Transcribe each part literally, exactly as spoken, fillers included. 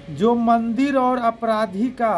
जो मंदिर और अपराधी का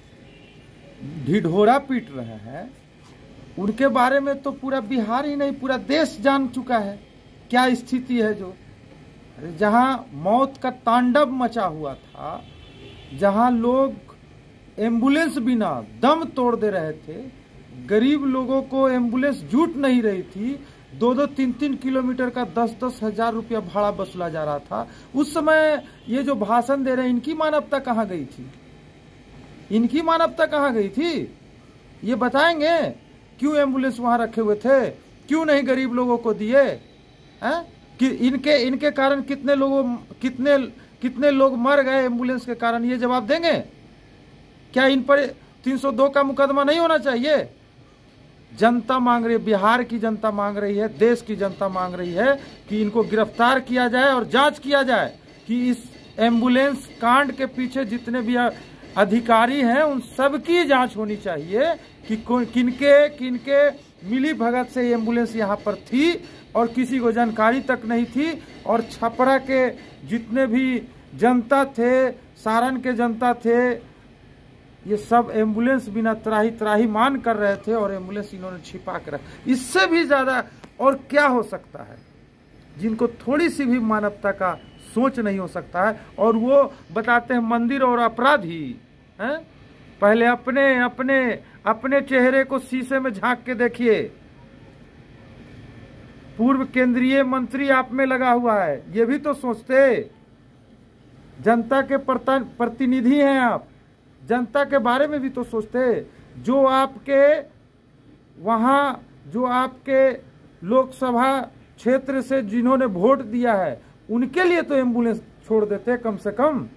ढिढोरा पीट रहे हैं उनके बारे में तो पूरा बिहार ही नहीं पूरा देश जान चुका है क्या स्थिति है। जो जहां मौत का तांडव मचा हुआ था, जहां लोग एम्बुलेंस बिना दम तोड़ दे रहे थे, गरीब लोगों को एम्बुलेंस जुट नहीं रही थी, दो दो तीन तीन किलोमीटर का दस दस हजार रुपया भाड़ा वसूला जा रहा था, उस समय ये जो भाषण दे रहे हैं इनकी मानवता कहाँ गई थी? इनकी मानवता कहाँ गई थी? ये बताएंगे क्यों एम्बुलेंस वहां रखे हुए थे, क्यों नहीं गरीब लोगों को दिए हैं? कि इनके इनके कारण कितने लोगों कितने कितने लोग मर गए एम्बुलेंस के कारण, ये जवाब देंगे? क्या इन पर तीन सौ दो का मुकदमा नहीं होना चाहिए? जनता मांग रही है, बिहार की जनता मांग रही है, देश की जनता मांग रही है कि इनको गिरफ्तार किया जाए और जांच किया जाए कि इस एम्बुलेंस कांड के पीछे जितने भी अधिकारी हैं उन सब की जांच होनी चाहिए कि किनके किनके मिली भगत से एम्बुलेंस यहाँ पर थी और किसी को जानकारी तक नहीं थी। और छपरा के जितने भी जनता थे, सारण के जनता थे, ये सब एम्बुलेंस बिना त्राही त्राही मान कर रहे थे और एम्बुलेंस इन्होंने छिपा कर रखा। इससे भी ज्यादा और क्या हो सकता है? जिनको थोड़ी सी भी मानवता का सोच नहीं हो सकता है और वो बताते हैं मंदिर और अपराधी हैं। पहले अपने अपने अपने चेहरे को शीशे में झांक के देखिए। पूर्व केंद्रीय मंत्री आप में लगा हुआ है, ये भी तो सोचते। जनता के प्रतिनिधि हैं आप, जनता के बारे में भी तो सोचते। जो आपके वहां जो आपके लोकसभा क्षेत्र से जिन्होंने वोट दिया है उनके लिए तो एम्बुलेंस छोड़ देते कम से कम।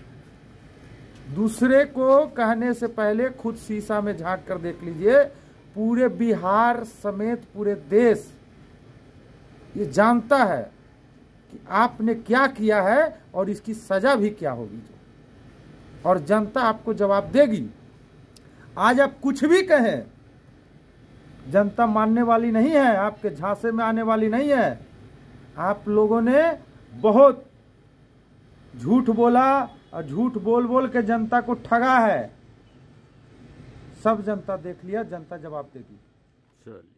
दूसरे को कहने से पहले खुद शीशा में झांक कर देख लीजिए। पूरे बिहार समेत पूरे देश ये जानता है कि आपने क्या किया है और इसकी सजा भी क्या होगी, और जनता आपको जवाब देगी। आज आप कुछ भी कहें, जनता मानने वाली नहीं है, आपके झांसे में आने वाली नहीं है। आप लोगों ने बहुत झूठ बोला और झूठ बोल बोल के जनता को ठगा है। सब जनता देख लिया, जनता जवाब देगी।